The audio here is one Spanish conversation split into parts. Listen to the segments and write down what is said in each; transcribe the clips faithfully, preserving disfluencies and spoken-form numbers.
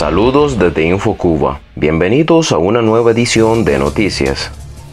Saludos desde InfoCuba. Bienvenidos a una nueva edición de Noticias.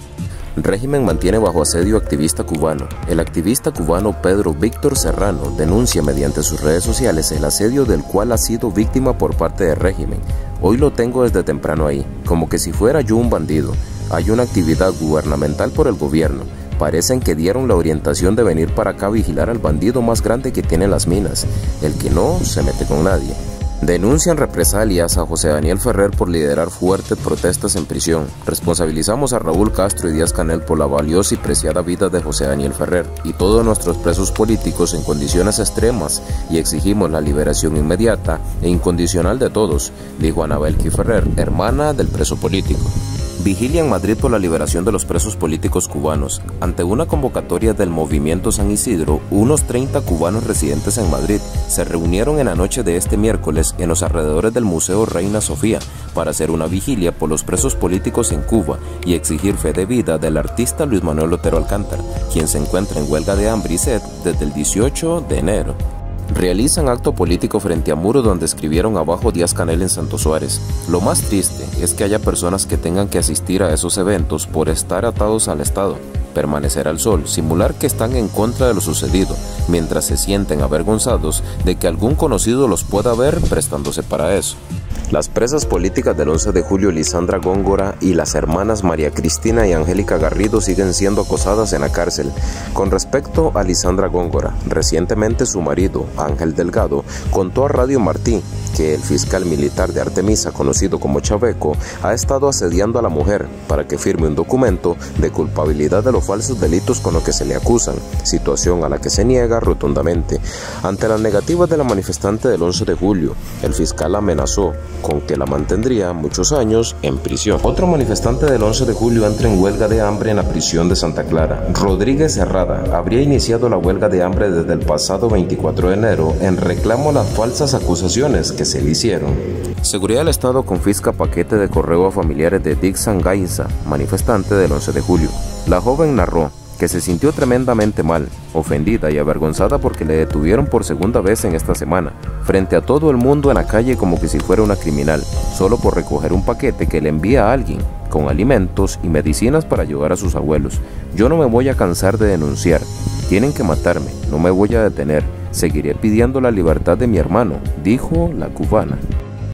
Régimen mantiene bajo asedio activista cubano. El activista cubano Pedro Víctor Serrano denuncia mediante sus redes sociales el asedio del cual ha sido víctima por parte del régimen. Hoy lo tengo desde temprano ahí, como que si fuera yo un bandido. Hay una actividad gubernamental por el gobierno. Parecen que dieron la orientación de venir para acá a vigilar al bandido más grande que tiene las minas. El que no se mete con nadie. Denuncian represalias a José Daniel Ferrer por liderar fuertes protestas en prisión. Responsabilizamos a Raúl Castro y Díaz Canel por la valiosa y preciada vida de José Daniel Ferrer y todos nuestros presos políticos en condiciones extremas y exigimos la liberación inmediata e incondicional de todos, dijo Anabelki Ferrer, hermana del preso político. Vigilia en Madrid por la liberación de los presos políticos cubanos. Ante una convocatoria del Movimiento San Isidro, unos treinta cubanos residentes en Madrid se reunieron en la noche de este miércoles en los alrededores del Museo Reina Sofía para hacer una vigilia por los presos políticos en Cuba y exigir fe de vida del artista Luis Manuel Otero Alcántara, quien se encuentra en huelga de hambre y sed desde el dieciocho de enero. Realizan acto político frente a muro donde escribieron abajo Díaz Canel en Santo Suárez. Lo más triste es que haya personas que tengan que asistir a esos eventos por estar atados al Estado, permanecer al sol, simular que están en contra de lo sucedido, mientras se sienten avergonzados de que algún conocido los pueda ver prestándose para eso. Las presas políticas del once de julio, Lisandra Góngora y las hermanas María Cristina y Angélica Garrido siguen siendo acosadas en la cárcel. Con respecto a Lisandra Góngora, recientemente su marido, Ángel Delgado, contó a Radio Martí que el fiscal militar de Artemisa, conocido como Chaveco, ha estado asediando a la mujer para que firme un documento de culpabilidad de los falsos delitos con los que se le acusan, situación a la que se niega rotundamente. Ante las negativas de la manifestante del once de julio, el fiscal amenazó con que la mantendría muchos años en prisión. Otro manifestante del once de julio entra en huelga de hambre en la prisión de Santa Clara. Rodríguez Herrada habría iniciado la huelga de hambre desde el pasado veinticuatro de enero en reclamo a las falsas acusaciones que se le hicieron. Seguridad del Estado confisca paquete de correo a familiares de Dixon Gainza, manifestante del once de julio. La joven narró que se sintió tremendamente mal, ofendida y avergonzada porque le detuvieron por segunda vez en esta semana, frente a todo el mundo en la calle como que si fuera una criminal, solo por recoger un paquete que le envía a alguien, con alimentos y medicinas para ayudar a sus abuelos. Yo no me voy a cansar de denunciar, tienen que matarme, no me voy a detener, seguiré pidiendo la libertad de mi hermano, dijo la cubana.